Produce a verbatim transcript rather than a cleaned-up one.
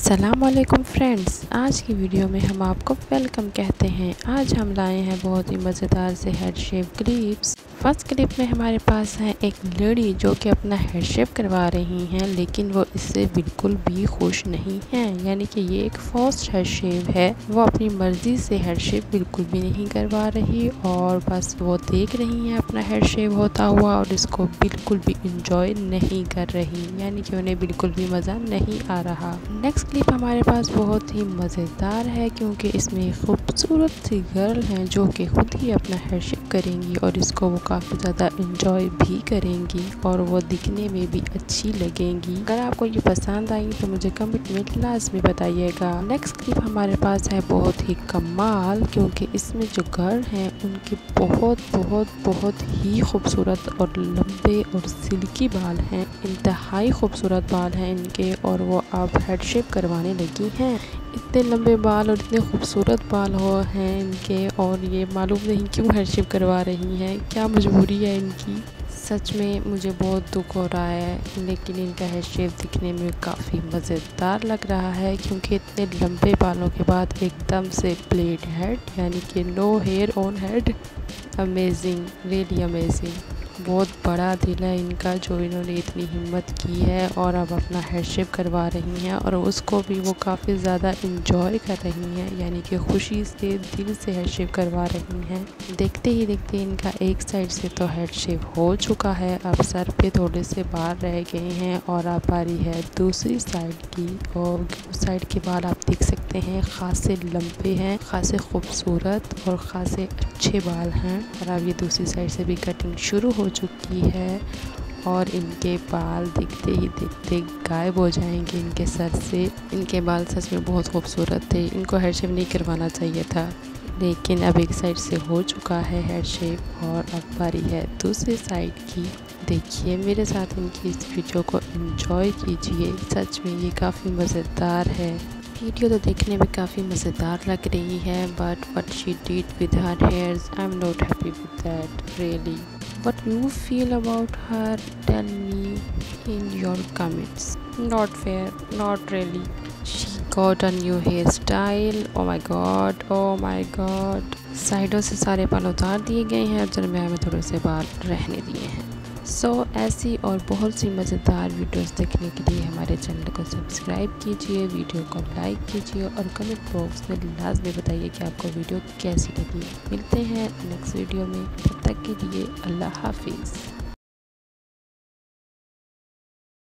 अस्सलाम वालेकुम फ्रेंड्स, आज की वीडियो में हम आपको वेलकम कहते हैं। आज हम लाए हैं बहुत ही मज़ेदार से head shape clips. First clip में हमारे पास है एक लेडी जो कि अपना हेड शेप करवा रही हैं, लेकिन वो इससे बिल्कुल भी खुश नहीं हैं। यानी कि ये एक फर्स्ट हेड शेप है। वो अपनी मर्ज़ी से हेड शेप बिल्कुल भी नहीं करवा रही और बस वो देख रही हैं अपना हेड शेप होता हुआ और इसको बिल्कुल भी इंजॉय नहीं कर रही, यानी कि उन्हें बिल्कुल भी मज़ा नहीं आ रहा। नेक्स्ट क्लिप हमारे पास बहुत ही मज़ेदार है क्योंकि इसमें खूबसूरत सी गर्ल हैं जो कि खुद ही अपना हेड शेप करेंगी और इसको वो काफ़ी ज़्यादा इंजॉय भी करेंगी और वो दिखने में भी अच्छी लगेंगी। अगर आपको ये पसंद आई तो मुझे कमेंट में लाज़मी बताइएगा। नेक्स्ट क्लिप हमारे पास है बहुत ही कमाल, क्योंकि इसमें जो गर्ल हैं उनके बहुत बहुत बहुत ही खूबसूरत और लंबे और सिल्की बाल हैं। इंतहाई खूबसूरत बाल हैं इनके और वो अब हेड शेप करवाने लगी हैं। इतने लंबे बाल और इतने खूबसूरत बाल हो हैं इनके और ये मालूम नहीं क्यों हेड शेप करवा रही हैं, क्या मजबूरी है इनकी। सच में मुझे बहुत दुख हो रहा है, लेकिन इनका हेड शेप दिखने में काफ़ी मज़ेदार लग रहा है क्योंकि इतने लंबे बालों के बाद एकदम से प्लेट हेड, यानी कि no hair on head. Amazing, really amazing. बहुत बड़ा दिल है इनका जो इन्होंने इतनी हिम्मत की है और अब अपना हेड शेप करवा रही हैं और उसको भी वो काफ़ी ज़्यादा इंजॉय कर रही हैं, यानी कि खुशी से दिल से हेड शेप करवा रही हैं। देखते ही देखते इनका एक साइड से तो हेड शेप हो चुका है, अब सर पे थोड़े से बाल रह गए हैं और अब बारी है दूसरी साइड की। और उस साइड के बाल आप देख सकते हैं खासे लंबे हैं, खासे खूबसूरत और खासे अच्छे बाल हैं। और अब ये दूसरी साइड से भी कटिंग शुरू हो चुकी है और इनके बाल दिखते ही दिखते गायब हो जाएंगे इनके सर से। इनके बाल सच में बहुत खूबसूरत थे, इनको हेड शेप नहीं करवाना चाहिए था, लेकिन अब एक साइड से हो चुका है हेड शेप और अब बारी है दूसरी साइड की। देखिए मेरे साथ इनकी इस वीडियो को एंजॉय कीजिए, सच में ये काफ़ी मज़ेदार है। वीडियो तो देखने में काफ़ी मज़ेदार लग रही है, but what she did with her hairs, I am not happy with that really. What you feel about her, tell me in your comments. Not fair, not really. She got a new hairstyle. Oh my god, oh my god. साइडों से सारे बाल उतार दिए गए हैं और दरमियान में थोड़े से बाल रहने दिए हैं। सो so, ऐसी और बहुत सी मज़ेदार वीडियोस देखने के लिए हमारे चैनल को सब्सक्राइब कीजिए, वीडियो को लाइक कीजिए और कमेंट बॉक्स में लाजमी बताइए कि आपको वीडियो कैसी लगी। मिलते हैं नेक्स्ट वीडियो में, तब तक के लिए अल्लाह हाफिज़।